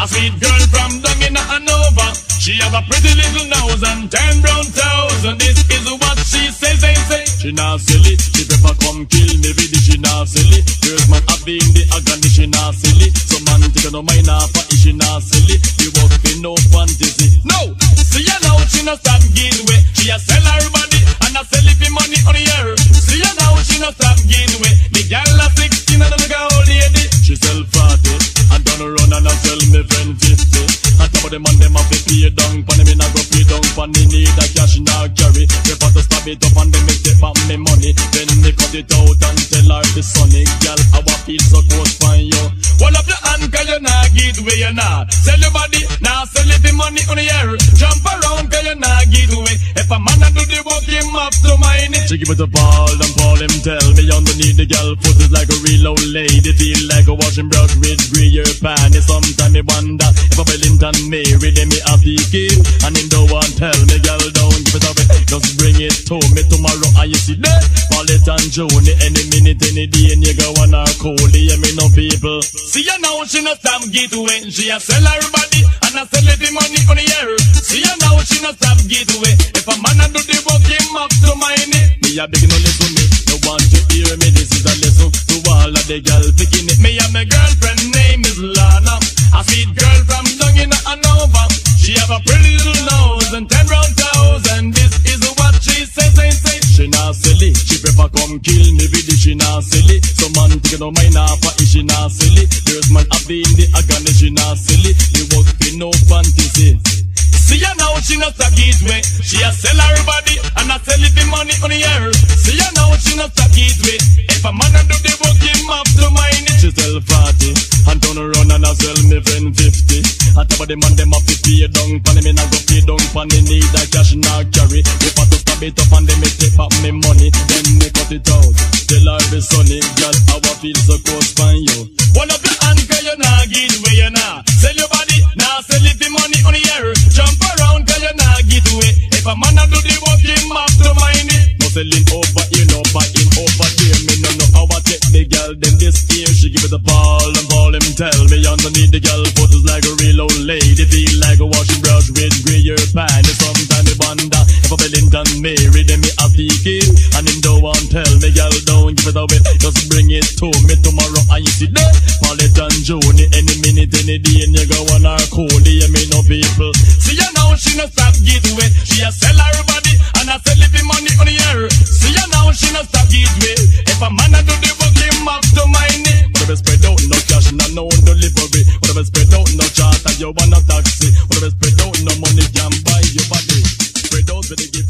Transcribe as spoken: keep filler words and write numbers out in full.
A sweet girl from down in Hanover. She have a pretty little nose and ten brown toes, and this is what she says, say, say. She not silly, she prefer come kill me with it, she not silly. Girls man have been the agony, she not silly. So man take no mind off her, she not silly. You walk in no fantasy. No, see ya now, she not stop giving way. She a sell her body and a sell it for money on the air. See ya now, she not stop giving way. The girl a sixteen and the girl old lady. She sell forty and turn around and a sell me friend fifty. And some of them and them have to pay down, pan them in a go pay down, pan they need a cash in a carry. Prefer to stab it up and them make it back me money. Then they cut it out and tell her the sunny girl how I feel so close for you. Hold up your hand cause you not get where you not. Sell your body, now sell it the money on the air. Jump around cause you not get away. If a man a do the work, him have to mind it. She give it a Paul and Paul him tell me underneath the girl foot is like a real old lady. Feel like a washing brush with grey panties. Sometimes me wonder if a Wellington Mary then me have the key. And him don't want tell me girl don't give it away. Just bring it to me tomorrow and you see that Paulette and Joni any minute any day and you go on her coldie. You me no people. See ya now she no stop get away. She a sell her body and a sell it the money on the air. See ya now she no stop get away. If a man a do the work him up to mind it. Me a beg no listen me. No want to hear me. This is a lesson to all of the girl picking it. Me and my girlfriend name is Lana. A sweet girl from down in Hanover. She have a pretty little nose and ten round toes, and this is what she says, say, say. She not silly, she prefer come kill me with it, she not silly. So man take no mind off her, she not silly. Girls man have been the agony, she not silly. You walk in no fantasy. See ya now, she not stop it way. She a sell her body and a sell it the money on the air. See ya now, she not stop it way. If a man a do the work, him have to mind it. She sell forty and turn around and a sell me friend fifty. On top of the man, them have to pay down, pan them in a go pay down, pan they need a cash and a carry. If I to stab it up and they make take back me money, then me cut it out. Tell her be sunny, girl, how I feel so close by you. One up your hand, cause you not get where you not. Sell your body, now sell it the money on the air. Jump around, cause you not get away. If a man a do the work, him have to mind it. No selling over here, no buying over there. Me no know how I take the girl, then this year she give it a ball and ball him tell me underneath the girl foot is like a real old lady. Feel like a washing brush with grey panties. Sometimes me wonder if a Wellington Mary then me have the key. And him don't want tell me girl don't give it away. Just bring it to me tomorrow and you see that Paulette and Joni any minute any day and you go on her coldie. You me no people. See ya now she no stop get away. She a sell her body and a sell it the money on the air. See ya now she no stop get away. If a man a do the work him have to mind it. Whatever spread out no cash and no delivery. Whatever spread out no charter you want a taxi. Whatever spread out no money can buy your body. Spread out with the